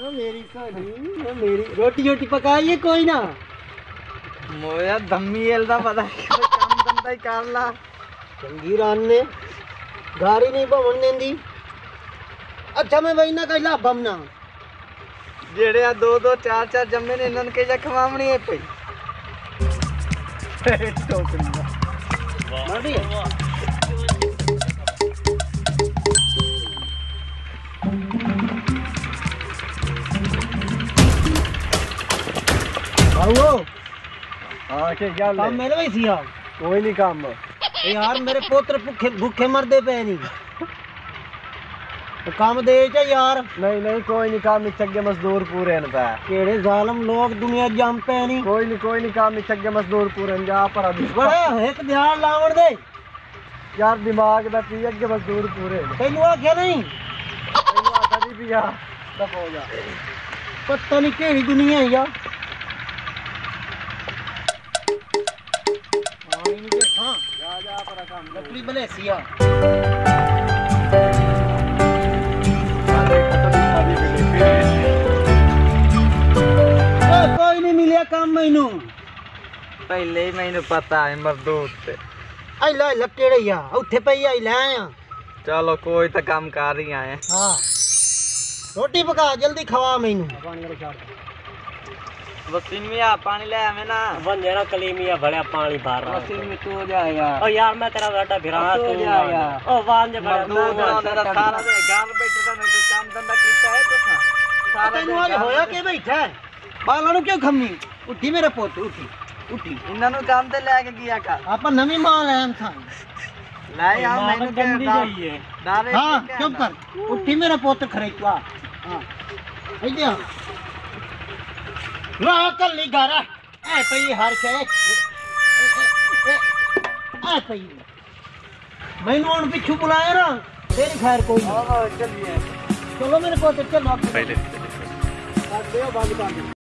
मेरी सोनी मेरी रोटी रोटी पकाइए कोई ना मोया धम्मी एलदा पता काम धंधा ही कर ला चंगी रान ने गाड़ी नहीं भवन देंदी अच्छा मैं वही ना कहला बमना जेड़े आ दो दो चार चार जम्मे ने इन्हन के जा खवावनी है पे मार दी आओ हां के क्या काम मेरे वही सिया कोई नहीं काम यार मेरे पोत्र भूखे भूखे मरदे पे नहीं तो काम दे चा यार नहीं नहीं कोई नहीं काम इच्छगे मजदूर पूरे न पे केड़े जालम लोग दुनिया जम पे नहीं कोई नहीं काम इच्छगे मजदूर पूरे न जा पर अभी बड़ा एक ध्यान लावण दे यार दिमाग दा पी अगे मजदूर पूरे तैनू आख्या नहीं तैनू आखा दी पिया दफ हो जा पता नहीं केड़ी दुनिया है यार हां जा पर काम लकड़ी बलेसिया कोई नहीं मिलिया काम मैनू पहले ही मैनू पता है मजदूर से आई ला लकेड़े या उठे पे आई ले आया चलो कोई तो काम कर ही आए हां रोटी पका जल्दी खवा मैनू पानी वाला छाड़ वसीन मिया पानी ले आवे ना वन जरा कलीमिया बड़ा पानी भर रहा वसीन में तू जा यार ओ यार मैं तेरा बेटा भिरा तू जा यार ओ वान जे बड़ा तेरा सारा दे गाल बैठे तो नहीं काम धंधा कीता है तो सारा तैनू आज होया के बैठा है बालानु क्यों खम्मी उठी मेरे पोत उठी उठी इन्हां नु काम ते लेके गया का आपन नवी माल है था ले यार मैनू के चाहिए दारे हां चुप कर उठी मेरा पोत खरीदवा हां इधर राह कल्ली गारा ऐ पई हर शे ऐ पई मैनू हुन पिछू बुलाया ना तेरी खैर कोई नहीं हां चलिए चलो मेरे पोते चलो पहले कर दो बाग